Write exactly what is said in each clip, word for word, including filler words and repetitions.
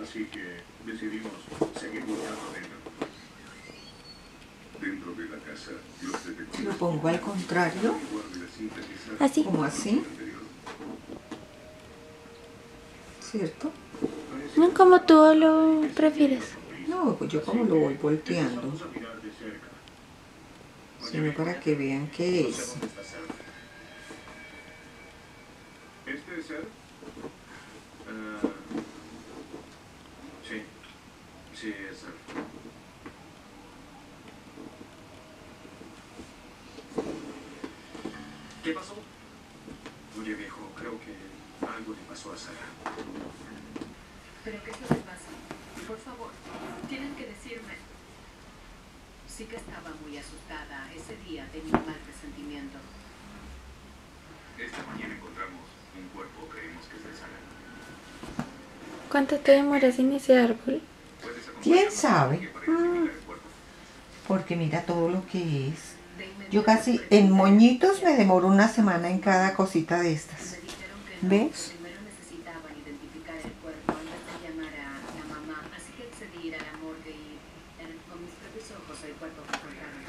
Así que decidimos seguir buscando dentro. Dentro de la casa, los detectives... Lo pongo al contrario. Así. Como así. ¿Cierto? No, como tú lo prefieres. No, pues yo como lo voy volteando. Sino para que vean qué es. ¿Este es él? Uh, sí, sí es él. ¿Qué pasó? Oye viejo, creo que algo le pasó a Sara. ¿Pero qué es lo que pasa? Por favor, tienen que decirme. Sí que estaba muy asustada. Ese día tenía un mal presentimiento. Esta mañana encontramos un cuerpo, creemos que es de Sara. ¿Cuánto te demoras en ese árbol? ¿Quién sabe? Mm. Porque mira todo lo que es. Yo casi en moñitos me demoro una semana en cada cosita de estas. ¿Ves? Primero necesitaban identificar el cuerpo antes de llamar a la mamá, así que accedí a ir a la morgue y eh, con mis propios ojos el cuerpo que encontraron.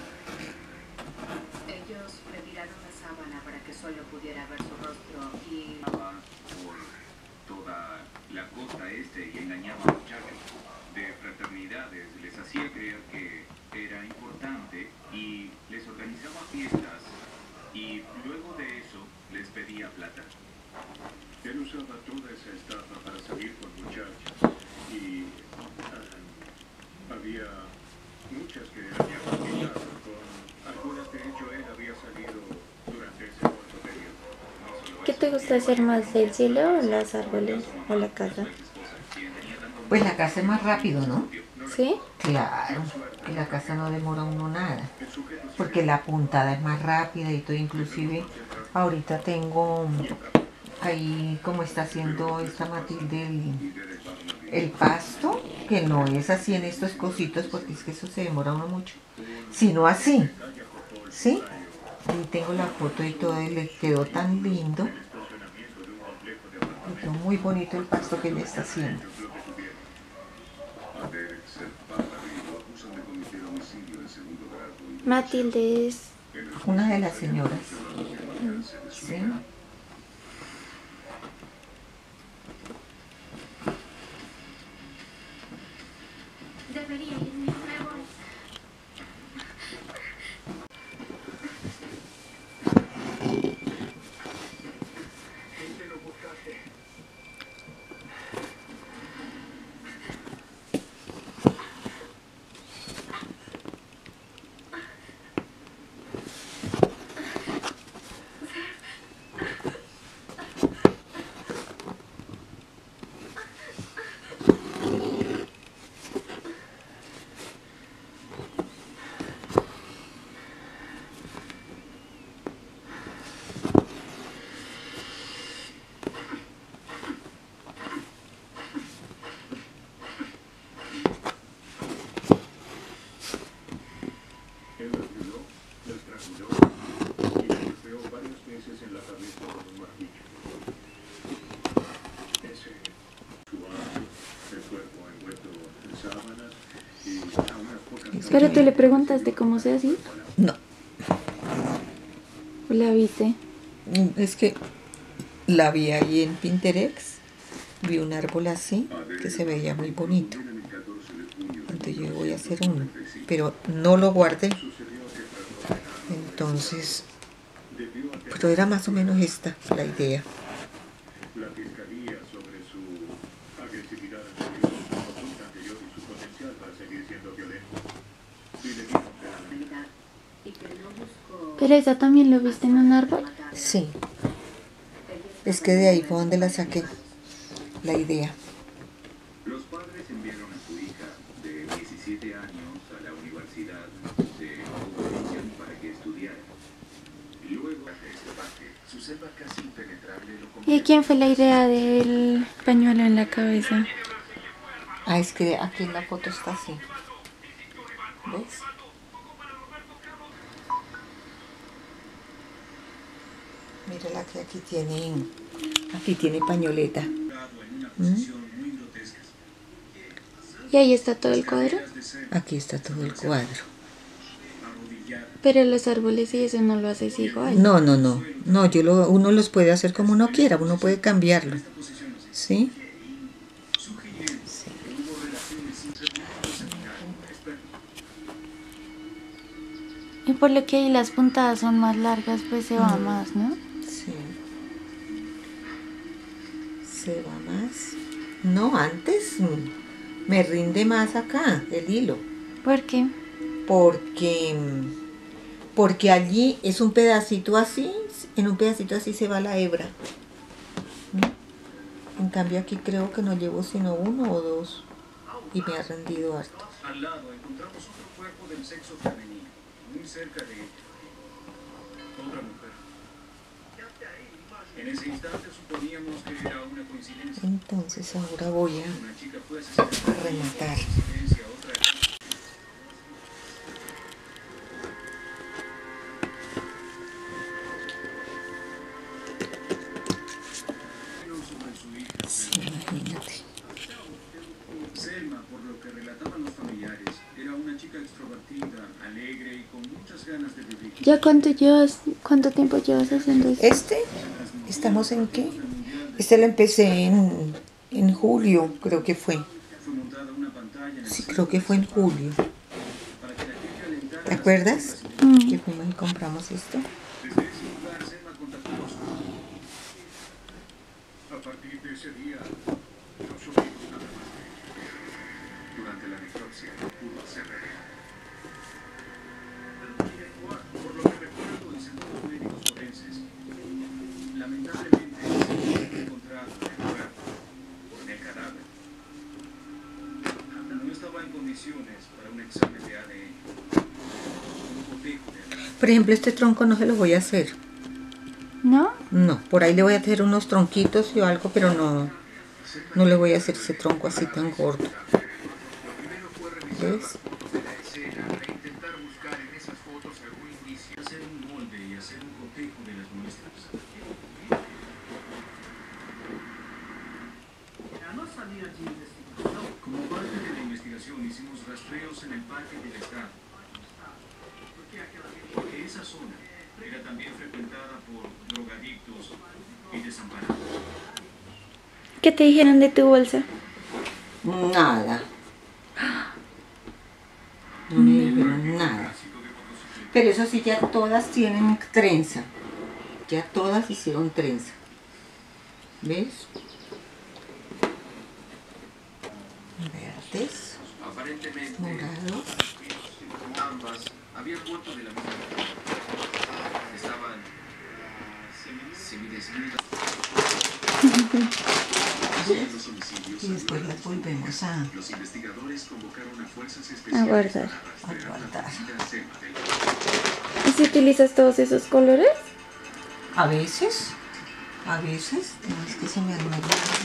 Ellos retiraron la sábana para que solo pudiera ver su rostro y... por toda la costa este y engañaba a muchachos de fraternidades, les hacía creer que era importante y les organizaba fiestas y luego de eso les pedía plata. Él usaba toda esa estafa para salir con muchachas y uh, había muchas que eran ya conquistadas con algunas, de hecho él había salido durante ese corto periodo. No solo ¿Qué te gusta hacer más, el cielo o los árboles o la casa? Pues la casa es más rápido, ¿no? ¿Sí? Claro, que la casa no demora uno nada. Porque la puntada es más rápida y todo. Inclusive ahorita tengo ahí como está haciendo esta Matilde el, el pasto, que no es así en estos cositos porque es que eso se demora uno mucho, sino así, ¿sí? Ahí tengo la foto y todo y le quedó tan lindo. Le quedó muy bonito el pasto que ella está haciendo. Matilde es... Una de las señoras. ¿Sí? Debería irme, me voy. ¿Pero tú le preguntaste cómo se hacía? No. ¿O la viste? Es que la vi ahí en Pinterest. Vi un árbol así que se veía muy bonito. Entonces yo voy a hacer uno. Pero no lo guardé. Entonces, pero era más o menos esta la idea. La fiscalía sobre su agresividad anterior, su conducta anterior y su potencial para seguir siendo violento. Y le dijo que ¿Pero esa también lo viste en un árbol? Sí. Es que de ahí fue donde la saqué. La idea. los padres enviaron a su hija de diecisiete años a la Universidad de Oberlin para que estudiara. Luego de ese parte, su selva casi impenetrable lo ¿Y de quién fue la idea del pañuelo en la cabeza? Ah, es que aquí en la foto está así. ¿Ves? Mírala que aquí tiene, aquí tiene pañoleta. ¿Mm? ¿Y ahí está todo el cuadro? Aquí está todo el cuadro. Pero los árboles y eso no lo haces igual. No, no, no. No, yo lo, uno los puede hacer como uno quiera, uno puede cambiarlo. ¿Sí? Y por lo que ahí las puntadas son más largas, pues se va más, ¿no? Sí. Se va más. No, antes mm, me rinde más acá el hilo. ¿Por qué? Porque, porque allí es un pedacito así, en un pedacito así se va la hebra. ¿Mm? En cambio aquí creo que no llevo sino uno o dos y me ha rendido harto. Al lado encontramos otro cuerpo del sexo femenino, muy cerca de otra mujer. En ese instante suponíamos que era una coincidencia. Entonces ahora voy a Una chica fue asesinada. rematar. Coincidencia, otra. Sobre su hija. Sí, imagínate. Selma, por lo que relataban los familiares, era una chica extrovertida, alegre y con muchas ganas de vivir. ¿Ya cuánto llevas, cuánto tiempo llevas haciendo esto? Este, ¿estamos en qué? Este lo empecé en, en julio, creo que fue. Fue montada una pantalla en el Sí, creo que fue en julio. para que la gente alentara. ¿Te acuerdas? Mm. Que fuimos y compramos esto. Desde ese lugar, Selma contactó a su hijo. A partir de ese día, no supimos nada más de ella. Durante la necropsia, no pudo hacer real. Por lo que recuerdo, dicen los médicos forenses, lamentablemente se ha encontrado en el cuerpo, en el cadáver. No estaba en condiciones para un examen de A D N. Un cotejo de A D N. Por ejemplo, este tronco no se lo voy a hacer. ¿No? No, por ahí le voy a hacer unos tronquitos o algo, pero no, no le voy a hacer ese tronco así tan gordo. ¿Ves? Fotos de la escena para intentar buscar en esas fotos algún indicio, hacer un molde y hacer un cotejo de las muestras. Como parte de la investigación hicimos rastreos en el parque del estado, porque esa zona era también frecuentada por drogadictos y desamparados. ¿Qué te dijeron de tu bolsa? Nada. No me dijeron nada. Pero eso sí, ya todas tienen trenza. Ya todas hicieron trenza. ¿Ves? Verdes, Aparentemente, morados. ambas habían muerto de la misma manera. Estaban semidesnudas. Y después las volvemos a, Los investigadores convocaron a fuerzas A especiales guardar. a guardar. ¿Y si utilizas todos esos colores? A veces, a veces, no es que se me arregla.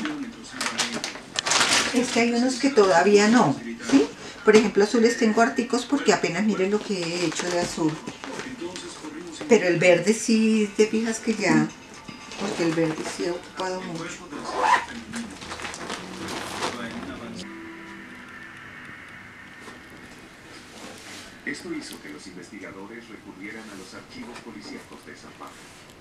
Es que hay unos que todavía no, ¿sí? Por ejemplo, azules tengo articos porque apenas miren lo que he hecho de azul. Pero el verde sí, te fijas que ya, porque el verde sí ha ocupado mucho. Esto hizo que los investigadores recurrieran a los archivos policíacos de San Pablo.